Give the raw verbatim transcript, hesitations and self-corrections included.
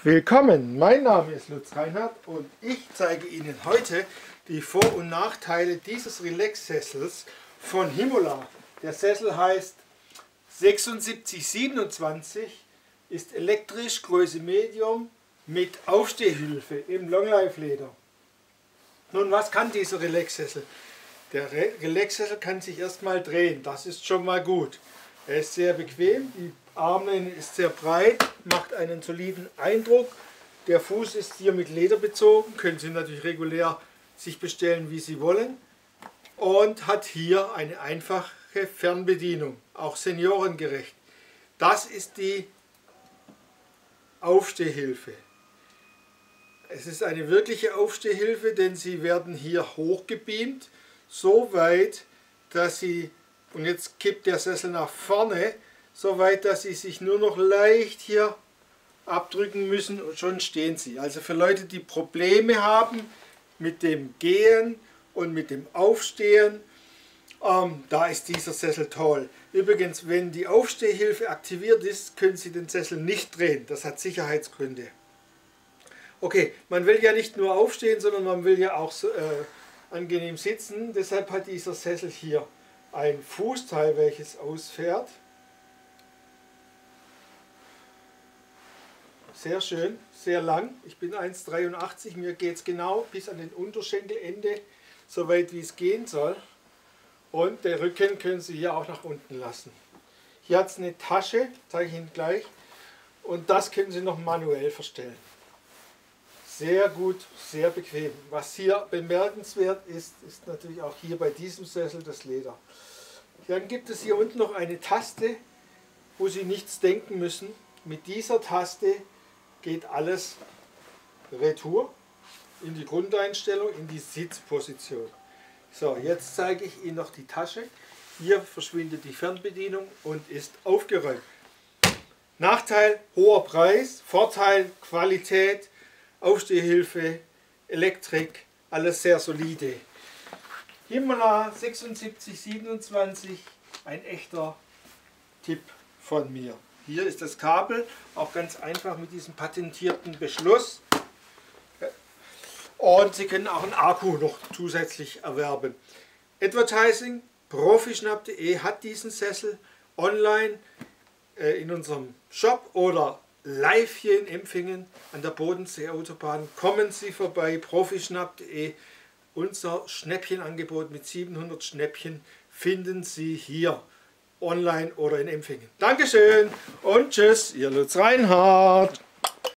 Willkommen, mein Name ist Lutz Reinhardt und ich zeige Ihnen heute die Vor- und Nachteile dieses Relax-Sessels von Himola. Der Sessel heißt sechsundsiebzig siebenundzwanzig, ist elektrisch, Größe Medium mit Aufstehhilfe im Longlife-Leder. Nun, was kann dieser Relax-Sessel? Der Re Relax-Sessel kann sich erstmal drehen, das ist schon mal gut. Er ist sehr bequem, die Armlehne ist sehr breit, macht einen soliden Eindruck. Der Fuß ist hier mit Leder bezogen, können Sie natürlich regulär sich bestellen, wie Sie wollen. Und hat hier eine einfache Fernbedienung, auch seniorengerecht. Das ist die Aufstehhilfe. Es ist eine wirkliche Aufstehhilfe, denn Sie werden hier hochgebeamt, so weit, dass Sie, und jetzt kippt der Sessel nach vorne, so weit, dass Sie sich nur noch leicht hier abdrücken müssen und schon stehen Sie. Also für Leute, die Probleme haben mit dem Gehen und mit dem Aufstehen, ähm, da ist dieser Sessel toll. Übrigens, wenn die Aufstehhilfe aktiviert ist, können Sie den Sessel nicht drehen. Das hat Sicherheitsgründe. Okay, man will ja nicht nur aufstehen, sondern man will ja auch so, äh, angenehm sitzen. Deshalb hat dieser Sessel hier ein Fußteil, welches ausfährt. Sehr schön, sehr lang. Ich bin eins Komma dreiundachtzig, mir geht es genau bis an den Unterschenkelende, so weit wie es gehen soll. Und den Rücken können Sie hier auch nach unten lassen. Hier hat es eine Tasche, zeige ich Ihnen gleich. Und das können Sie noch manuell verstellen. Sehr gut, sehr bequem. Was hier bemerkenswert ist, ist natürlich auch hier bei diesem Sessel das Leder. Dann gibt es hier unten noch eine Taste, wo Sie nichts denken müssen. Mit dieser Taste geht alles retour in die Grundeinstellung, in die Sitzposition. So, jetzt zeige ich Ihnen noch die Tasche. Hier verschwindet die Fernbedienung und ist aufgeräumt. Nachteil, hoher Preis, Vorteil, Qualität, Aufstehhilfe, Elektrik, alles sehr solide. Himola sechsundsiebzig siebenundzwanzig, ein echter Tipp von mir. Hier ist das Kabel, auch ganz einfach mit diesem patentierten Beschluss. Und Sie können auch einen Akku noch zusätzlich erwerben. Advertising, profischnapp punkt de hat diesen Sessel online äh, in unserem Shop oder live hier in Empfingen an der Bodensee-Autobahn. Kommen Sie vorbei, profischnapp punkt de. Unser Schnäppchenangebot mit siebenhundert Schnäppchen finden Sie hier online oder in Empfingen. Dankeschön und tschüss, Ihr Lutz Reinhardt.